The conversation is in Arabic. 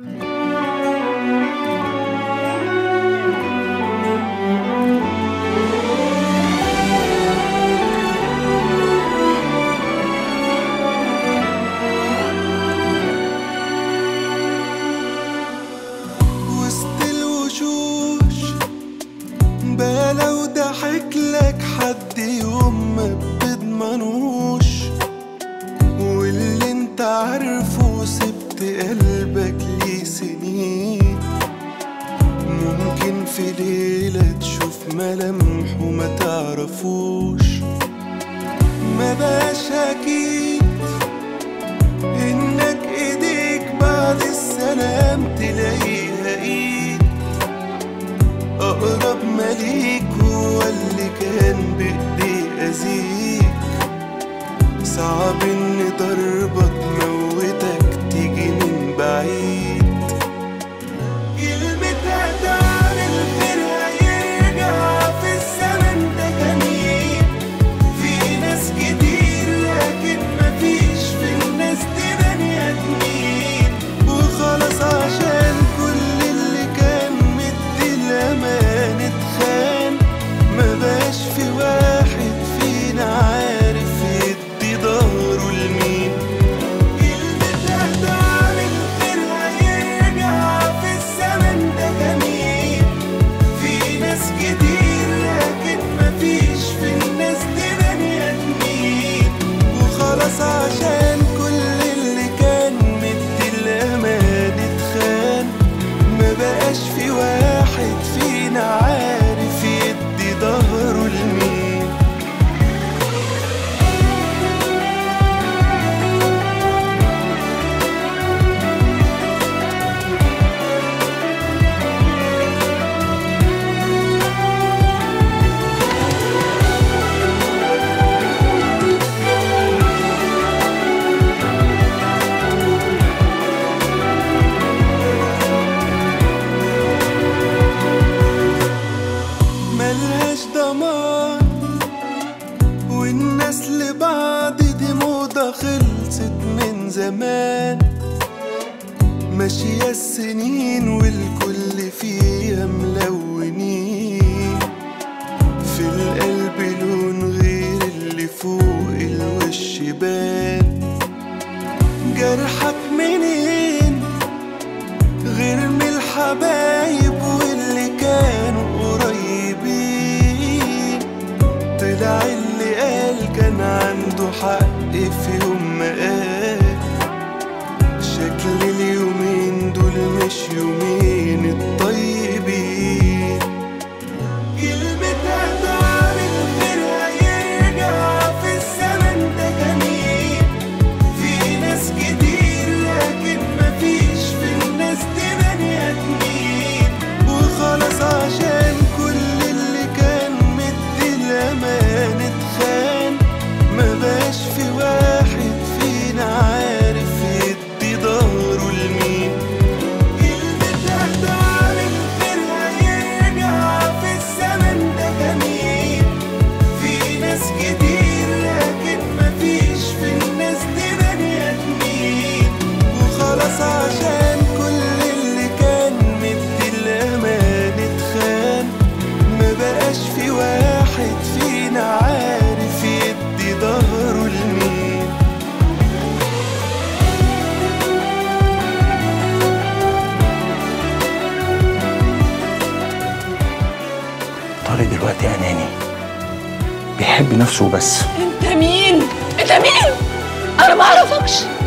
لو ضحك لك حد يوم ما بتضمنوش، واللي انت عارفه سبت قلبك ليه سنين، ممكن في ليلة تشوف ملامحه ما تعرفوش. ما بقاش اكيد انك ايديك بعد السلام تلاقيها ايد، أقرب مليك هو اللي كان بإيديه أذيك. صعب إن ضربة تموتك تيجي من بعيد. كلمة هتعمل خير هيرجع في الزمن ده جميل. في ناس كتير لكن مفيش في الناس دي بني آدمين، وخلاص عشان كل اللي كان مدي الأمان اتخان. ما بقاش في واحد فينا عارف يدي ظهره لمين. كلمة هتعمل خير هيرجع في الزمن ده جميل. في ناس كتير لكن مفيش في الناس دي بني آدمين، وخلاص عشان كل اللي كان مدي الأمان اتخان. ما بقاش في واحد فينا عارف يدي ظهره لمين. ملهاش ضمان والناس لبعض دي موضة خلصت من زمان. ماشية السنين والكل فيها ملونين، في القلب لون غير اللي فوق الوش بان. جرحك منين غير من الحبايب واللي كانوا قريبين. طلع اللي قال كان عنده حق في يوم ما قال. شكل اليومين دول مش يومين الطيبين. كلمة هتعمل خير هيرجع في الزمن ده جميل. في ناس كتير لكن مفيش في الناس دي بني آدمين، وخلاص عشان كل اللي كان مدي الأمان اتخان. ما بقاش في واحد فينا عارف يدي ظهره لمين. كلمة هتعمل خير هيرجع في الزمن ده جميل. في ناس كتير لكن مفيش في الناس دي بني آدمين، وخلاص عشان كل اللي كان مدي الأمان اتخان. ما بقاش في واحد فينا عارف يدي ظهره لمين. طارق دلوقتي أناني، بيحب نفسه بس. انت مين؟ انت مين؟ انا ما اعرفكش.